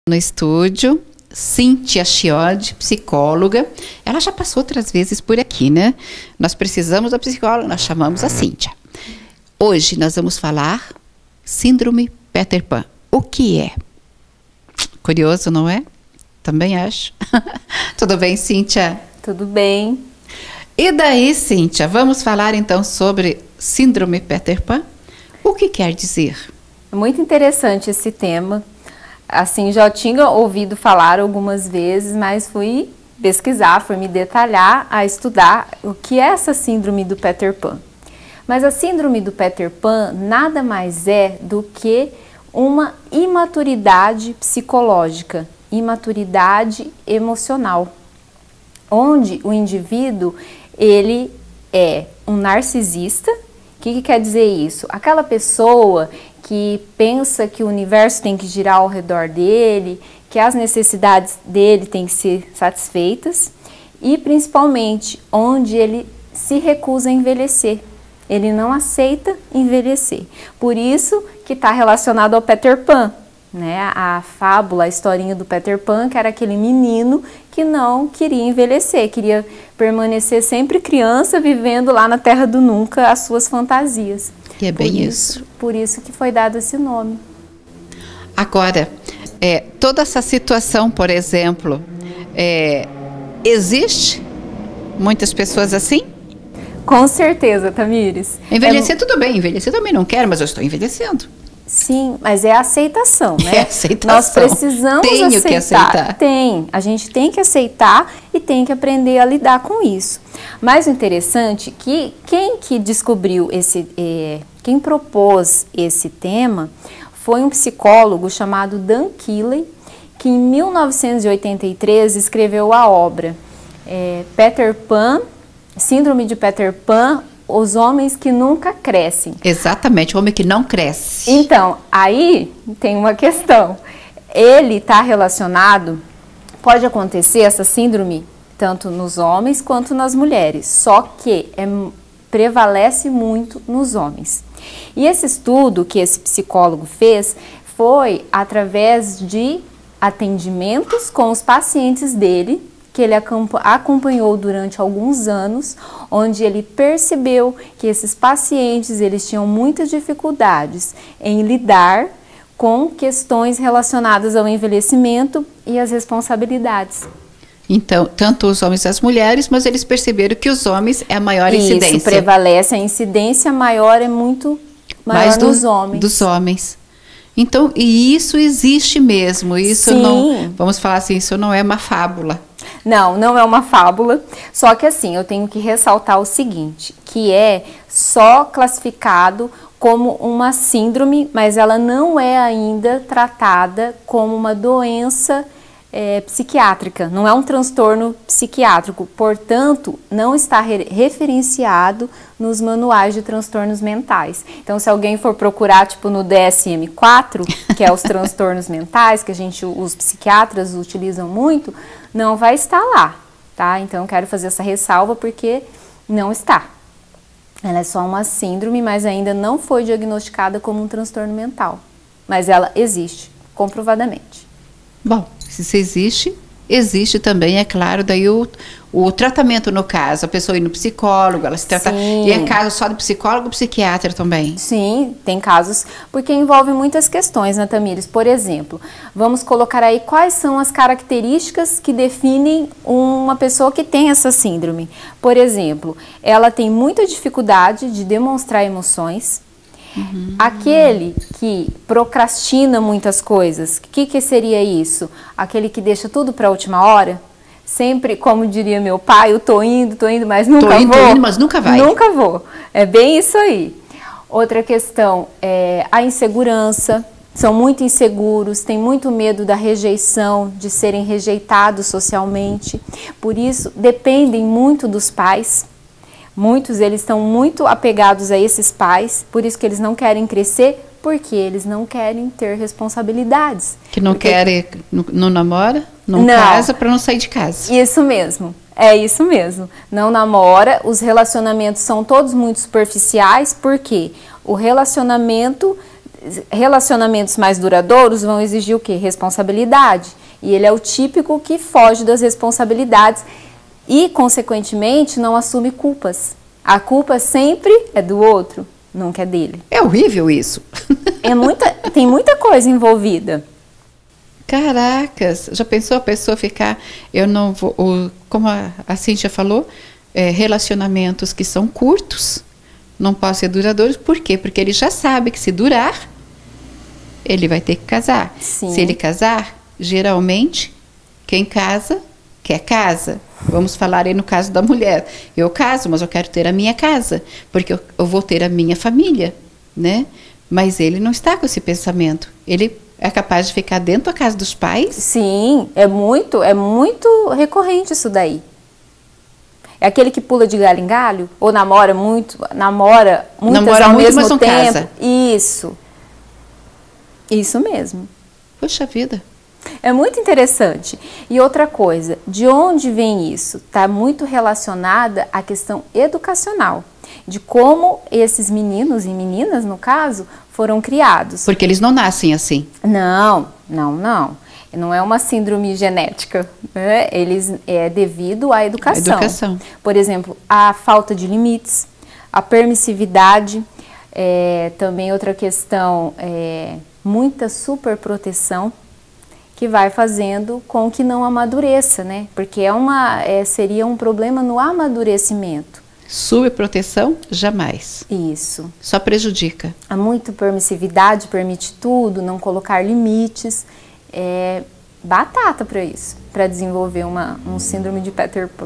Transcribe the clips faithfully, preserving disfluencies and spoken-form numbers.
No estúdio, Cíntia Chiodi, psicóloga. Ela já passou outras vezes por aqui, né? Nós precisamos da psicóloga, nós chamamos a Cíntia. Hoje nós vamos falar Síndrome Peter Pan. O que é? Curioso, não é? Também acho. Tudo bem, Cíntia? Tudo bem. E daí, Cíntia, vamos falar então sobre Síndrome Peter Pan? O que quer dizer? É muito interessante esse tema. Assim, já tinha ouvido falar algumas vezes, mas fui pesquisar, fui me detalhar a estudar o que é essa síndrome do Peter Pan. Mas a síndrome do Peter Pan nada mais é do que uma imaturidade psicológica, imaturidade emocional, onde o indivíduo ele é um narcisista. O que, que quer dizer isso? Aquela pessoa que pensa que o universo tem que girar ao redor dele, que as necessidades dele têm que ser satisfeitas e principalmente onde ele se recusa a envelhecer. Ele não aceita envelhecer. Por isso que está relacionado ao Peter Pan, né? A fábula, a historinha do Peter Pan, que era aquele menino que não queria envelhecer, queria permanecer sempre criança, vivendo lá na Terra do Nunca as suas fantasias. E é bem isso, isso. Por isso que foi dado esse nome. Agora, é, toda essa situação, por exemplo, é, existe muitas pessoas assim? Com certeza, Tamires. Envelhecer é... tudo bem, envelhecer também não quero, mas eu estou envelhecendo. Sim, mas é a aceitação, né? É aceitação. Nós precisamos Tenho aceitar. que aceitar. Tem, a gente tem que aceitar e tem que aprender a lidar com isso. Mas o interessante é que quem que descobriu esse, é, quem propôs esse tema foi um psicólogo chamado Dan Keeley, que em mil novecentos e oitenta e três escreveu a obra é, Peter Pan, Síndrome de Peter Pan, os homens que nunca crescem. Exatamente, o homem que não cresce. Então, aí tem uma questão. Ele está relacionado, pode acontecer essa síndrome tanto nos homens quanto nas mulheres, só que é, prevalece muito nos homens. E esse estudo que esse psicólogo fez foi através de atendimentos com os pacientes dele, que ele acompanhou durante alguns anos, onde ele percebeu que esses pacientes eles tinham muitas dificuldades em lidar com questões relacionadas ao envelhecimento e às responsabilidades. Então, tanto os homens e as mulheres, mas eles perceberam que os homens é a maior Isso, incidência. Isso, prevalece, a incidência maior é muito maior Mais do, nos homens. Dos homens. Então, e isso existe mesmo, isso Sim. não, vamos falar assim, isso não é uma fábula. Não, não é uma fábula, só que assim, eu tenho que ressaltar o seguinte, que é só classificado como uma síndrome, mas ela não é ainda tratada como uma doença é, psiquiátrica, não é um transtorno psiquiátrico, portanto, não está re referenciado nos manuais de transtornos mentais. Então, se alguém for procurar, tipo, no D S M quatro, que é os transtornos mentais, que a gente, os psiquiatras utilizam muito, não vai estar lá, tá? Então, eu quero fazer essa ressalva porque não está. Ela é só uma síndrome, mas ainda não foi diagnosticada como um transtorno mental. Mas ela existe, comprovadamente. Bom, se isso existe, existe também, é claro, daí o, o tratamento no caso, a pessoa ir no psicólogo, ela se trata, Sim. E é caso só do psicólogo ou psiquiatra também? Sim, tem casos, porque envolve muitas questões, né, Tamires? Por exemplo, vamos colocar aí quais são as características que definem uma pessoa que tem essa síndrome. Por exemplo, ela tem muita dificuldade de demonstrar emoções. Uhum. Aquele que procrastina muitas coisas, o que, que seria isso? Aquele que deixa tudo para a última hora? Sempre, como diria meu pai, eu tô indo, tô indo, mas nunca tô indo, vou. Tô indo, mas nunca vai. Nunca vou. É bem isso aí. Outra questão é a insegurança. São muito inseguros, têm muito medo da rejeição, de serem rejeitados socialmente. Por isso, dependem muito dos pais. Muitos eles estão muito apegados a esses pais, por isso que eles não querem crescer, porque eles não querem ter responsabilidades. Que não porque... querem, não, não namora, não, não casa para não sair de casa. Isso mesmo, é isso mesmo. Não namora, os relacionamentos são todos muito superficiais, porque o relacionamento relacionamentos mais duradouros vão exigir o quê? Responsabilidade. E ele é o típico que foge das responsabilidades e, consequentemente, não assume culpas. A culpa sempre é do outro, nunca é dele. É horrível isso. É muita, tem muita coisa envolvida. Caracas, já pensou a pessoa ficar, eu não vou, o, como a, a Cíntia falou, é, relacionamentos que são curtos, não podem ser duradouros, por quê? Porque ele já sabe que se durar, ele vai ter que casar. Sim. Se ele casar, geralmente, quem casa, quer casa. Vamos falar aí no caso da mulher. Eu caso, mas eu quero ter a minha casa, porque eu, eu vou ter a minha família, né? Mas ele não está com esse pensamento. Ele é capaz de ficar dentro da casa dos pais? Sim, é muito, é muito recorrente isso daí. É aquele que pula de galho em galho, ou namora muito, namora muitas namora ao muito, mesmo mas não tempo. casa. Isso. Isso mesmo. Poxa vida. É muito interessante. E outra coisa, de onde vem isso? Está muito relacionada à questão educacional, de como esses meninos e meninas, no caso, foram criados. Porque eles não nascem assim. Não, não, não. Não é uma síndrome genética, né? Eles, é devido à educação. A educação. Por exemplo, a falta de limites, a permissividade, é, também outra questão, é, muita superproteção, que vai fazendo com que não amadureça, né? Porque é uma, é, seria um problema no amadurecimento. Subproteção, jamais. Isso. Só prejudica. Há muita permissividade, permite tudo, não colocar limites. É batata para isso, para desenvolver uma, um síndrome de Peter Pan.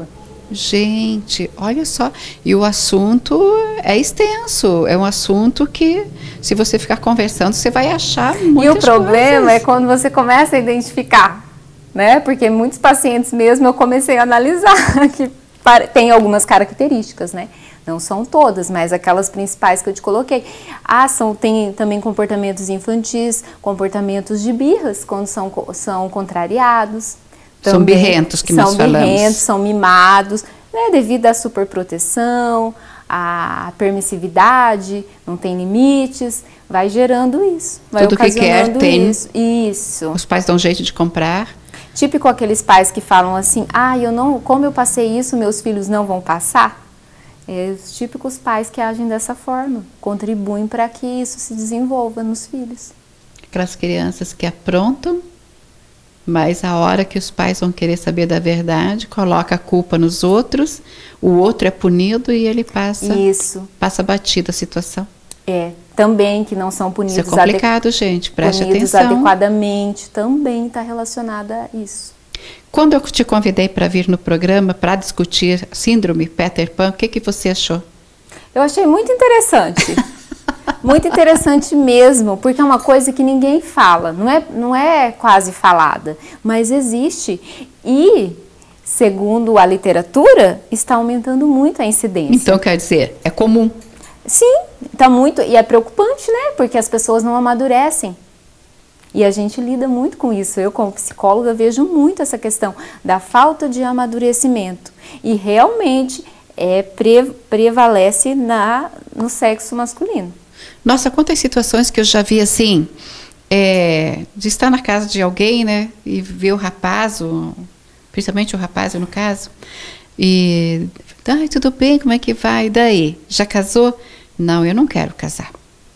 Gente, olha só. E o assunto é extenso. É um assunto que, se você ficar conversando, você vai achar muitas E o problema coisas. é quando você começa a identificar, né? Porque muitos pacientes mesmo eu comecei a analisar que tem algumas características, né? Não são todas, mas aquelas principais que eu te coloquei. Ah, são, tem também comportamentos infantis, comportamentos de birras, quando são, são contrariados. São birrentos que nós falamos. São birrentos, são mimados, né, devido à superproteção, à permissividade, não tem limites, vai gerando isso. Vai Tudo que quer tem. Isso. isso. Os pais dão um jeito de comprar. Típico aqueles pais que falam assim, ah, eu não, como eu passei isso, meus filhos não vão passar. É, os típicos pais que agem dessa forma, contribuem para que isso se desenvolva nos filhos. Aquelas crianças que aprontam, mas a hora que os pais vão querer saber da verdade, coloca a culpa nos outros, o outro é punido e ele passa, isso. passa batida a situação. É, também que não são punidos, isso é complicado, gente, preste punidos atenção. adequadamente, também está relacionada a isso. Quando eu te convidei para vir no programa para discutir síndrome Peter Pan, o que, que você achou? Eu achei muito interessante. Muito interessante mesmo, porque é uma coisa que ninguém fala, não é, não é quase falada, mas existe e, segundo a literatura, está aumentando muito a incidência. Então, quer dizer, é comum. Sim, está muito, e é preocupante, né, porque as pessoas não amadurecem. E a gente lida muito com isso. Eu, como psicóloga, vejo muito essa questão da falta de amadurecimento. E realmente é, pre, prevalece na, no sexo masculino. Nossa, quantas situações que eu já vi assim, é, de estar na casa de alguém, né, e ver o rapaz, o, principalmente o rapaz, no caso, e, ai, tudo bem, como é que vai? E daí? Já casou? Não, eu não quero casar.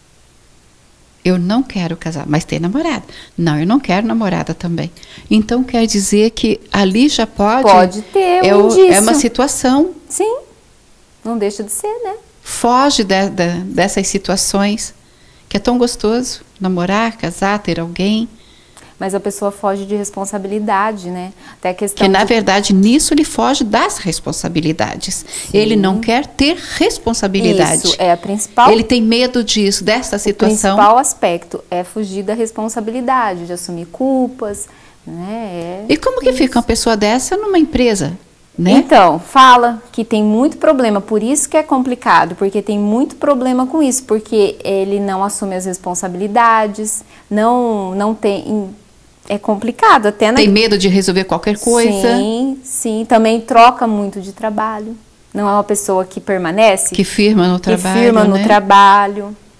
Eu não quero casar, mas tem namorada. Não, eu não quero namorada também. Então, quer dizer que ali já pode... Pode ter é, um indício. É uma situação... Sim, não deixa de ser, né? Foge de, de, dessas situações, que é tão gostoso, namorar, casar, ter alguém. Mas a pessoa foge de responsabilidade, né? Até a questão que, na de... verdade, nisso ele foge das responsabilidades. Sim. Ele não quer ter responsabilidade. Isso, é a principal... Ele tem medo disso, dessa situação. O principal aspecto é fugir da responsabilidade, de assumir culpas, né? É e como que isso. fica uma pessoa dessa numa empresa? Né? Então, fala que tem muito problema, por isso que é complicado, porque tem muito problema com isso, porque ele não assume as responsabilidades, não, não tem... É complicado até, né? Tem medo de resolver qualquer coisa. Sim, sim. Também troca muito de trabalho. Não é uma pessoa que permanece. Que firma no trabalho, Que firma no né? trabalho.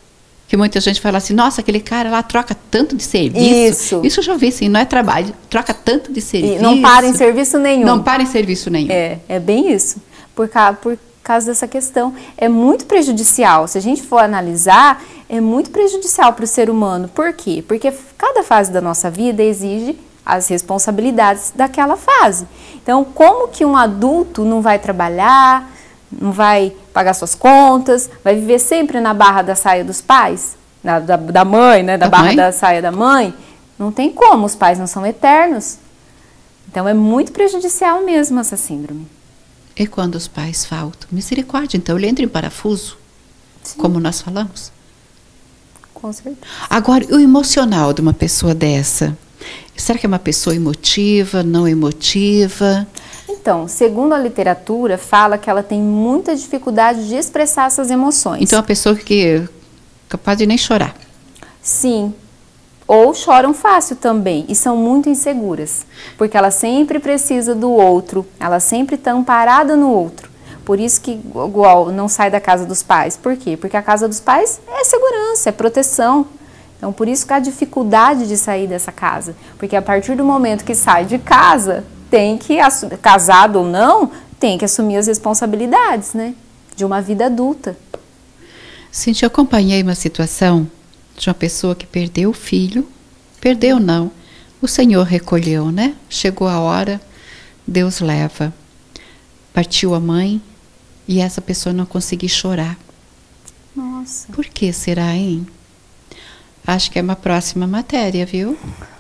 Que muita gente fala assim, nossa, aquele cara lá troca tanto de serviço. Isso. Isso eu já vi, assim, não é trabalho, troca tanto de serviço. E não para em serviço nenhum. Não para em serviço nenhum. É, é bem isso. Por, ca, por causa dessa questão. É muito prejudicial. Se a gente for analisar, é muito prejudicial para o ser humano. Por quê? Porque cada fase da nossa vida exige as responsabilidades daquela fase. Então, como que um adulto não vai trabalhar, não vai pagar suas contas, vai viver sempre na barra da saia dos pais, da, da, da mãe, né? Da, da barra mãe? Da saia da mãe? Não tem como, os pais não são eternos. Então, é muito prejudicial mesmo essa síndrome. E quando os pais faltam? Misericórdia, então ele entra em parafuso, sim, como nós falamos? Com certeza. Agora, o emocional de uma pessoa dessa, será que é uma pessoa emotiva, não emotiva? Então, segundo a literatura, fala que ela tem muita dificuldade de expressar essas emoções. Então, é uma pessoa que é capaz de nem chorar. Sim. Ou choram fácil também e são muito inseguras, porque ela sempre precisa do outro, ela sempre está amparada no outro. Por isso que, igual, não sai da casa dos pais. Por quê? Porque a casa dos pais é segurança, é proteção. Então, por isso que há dificuldade de sair dessa casa. Porque a partir do momento que sai de casa, tem que, casado ou não, tem que assumir as responsabilidades, né? De uma vida adulta. Cintia, eu acompanhei uma situação de uma pessoa que perdeu o filho. Perdeu não, o Senhor recolheu, né? Chegou a hora, Deus leva. Partiu a mãe e essa pessoa não conseguiu chorar. Nossa. Por que será, hein? Acho que é uma próxima matéria, viu?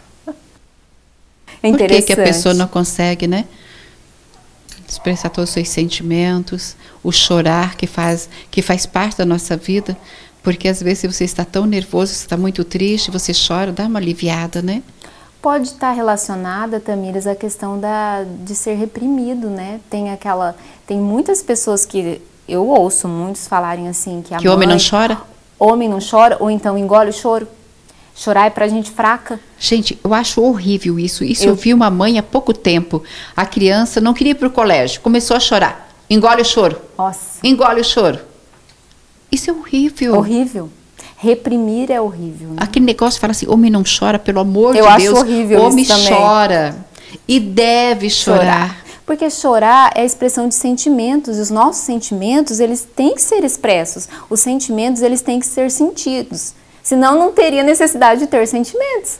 É interessante. Por que, que a pessoa não consegue, né? Expressar todos os seus sentimentos, o chorar que faz, que faz parte da nossa vida. Porque às vezes se você está tão nervoso, você está muito triste, você chora, dá uma aliviada, né? Pode estar relacionada, Tamires, à questão da, de ser reprimido, né? Tem aquela, tem muitas pessoas que eu ouço muitos falarem assim que a que o homem não chora? Homem não chora ou então engole o choro. Chorar é pra gente fraca. Gente, eu acho horrível isso. Isso eu, eu vi uma mãe há pouco tempo. A criança não queria ir para o colégio, começou a chorar. Engole o choro. Nossa. Engole o choro. Isso é horrível. Horrível. Reprimir é horrível. Né? Aquele negócio fala assim, homem não chora, pelo amor eu de acho Deus. Horrível homem isso também. chora. E deve chorar. chorar. Porque chorar é a expressão de sentimentos. E os nossos sentimentos, eles têm que ser expressos. Os sentimentos, eles têm que ser sentidos. Senão, não teria necessidade de ter sentimentos.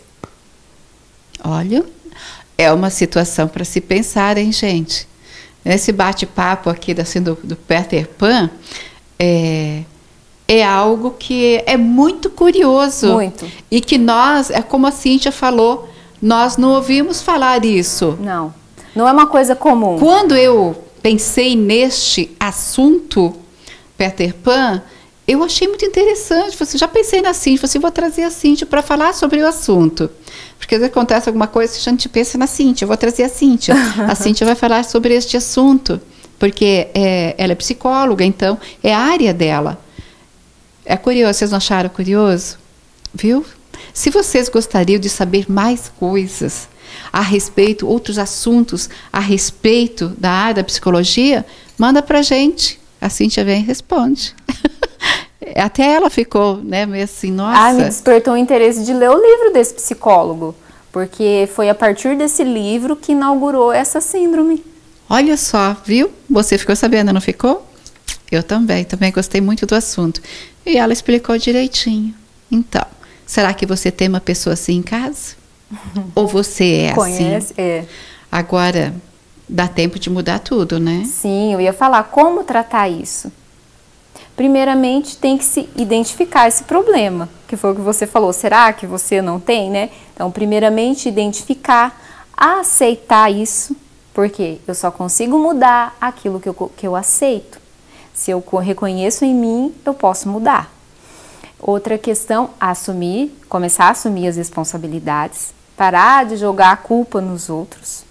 Olha, é uma situação para se pensar, hein, gente? Esse bate-papo aqui assim, do, do Peter Pan é, é algo que é muito curioso. Muito. E que nós, é como a Cíntia falou, nós não ouvimos falar isso. Não, não é uma coisa comum. Quando eu pensei neste assunto, Peter Pan, eu achei muito interessante. Você já pensei na Cíntia, você vou trazer a Cíntia para falar sobre o assunto. Porque às vezes acontece alguma coisa, a gente pensa na Cíntia, eu vou trazer a Cíntia. A Cíntia vai falar sobre este assunto, porque é, ela é psicóloga, então é a área dela. É curioso, vocês não acharam curioso? Viu? Se vocês gostariam de saber mais coisas a respeito, outros assuntos a respeito da área da psicologia, manda pra gente. A Cíntia vem e responde. Até ela ficou, né, meio assim, nossa. Ah, me despertou o interesse de ler o livro desse psicólogo, porque foi a partir desse livro que inaugurou essa síndrome. Olha só, viu? Você ficou sabendo, não ficou? Eu também, também gostei muito do assunto. E ela explicou direitinho. Então, será que você tem uma pessoa assim em casa? Ou você é Conhece? assim? É. Agora, dá tempo de mudar tudo, né? Sim, eu ia falar como tratar isso. Primeiramente, tem que se identificar esse problema, que foi o que você falou. Será que você não tem, né? Então, primeiramente, identificar, aceitar isso, porque eu só consigo mudar aquilo que eu, que eu aceito. Se eu reconheço em mim, eu posso mudar. Outra questão, assumir, começar a assumir as responsabilidades, parar de jogar a culpa nos outros.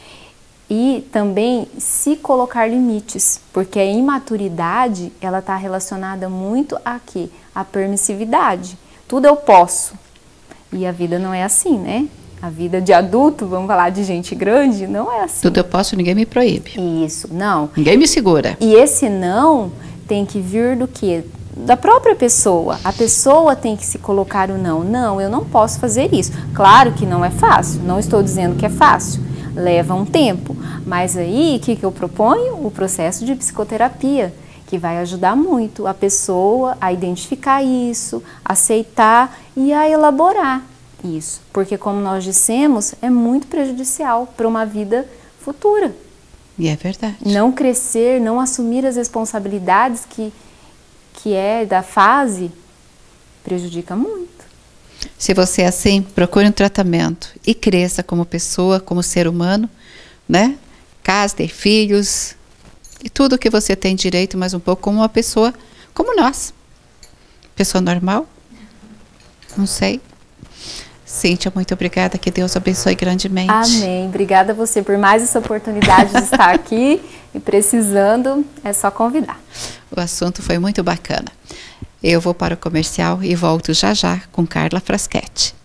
E também se colocar limites, porque a imaturidade, ela está relacionada muito a quê? A permissividade. Tudo eu posso. E a vida não é assim, né? A vida de adulto, vamos falar de gente grande, não é assim. Tudo eu posso, ninguém me proíbe. Isso, não. Ninguém me segura. E esse não tem que vir do quê? da própria pessoa. A pessoa tem que se colocar o não. Não, eu não posso fazer isso. Claro que não é fácil, não estou dizendo que é fácil. Leva um tempo. Mas aí, o que, que eu proponho? O processo de psicoterapia, que vai ajudar muito a pessoa a identificar isso, aceitar e a elaborar isso. Porque, como nós dissemos, é muito prejudicial para uma vida futura. E é verdade. Não crescer, não assumir as responsabilidades que, que é da fase, prejudica muito. Se você é assim, procure um tratamento e cresça como pessoa, como ser humano, né? Case, ter filhos e tudo que você tem direito, mas um pouco como uma pessoa, como nós. Pessoa normal? Não sei. Cíntia, muito obrigada, que Deus abençoe grandemente. Amém. Obrigada a você por mais essa oportunidade de estar aqui e precisando, é só convidar. O assunto foi muito bacana. Eu vou para o comercial e volto já já com Carla Fraschetti.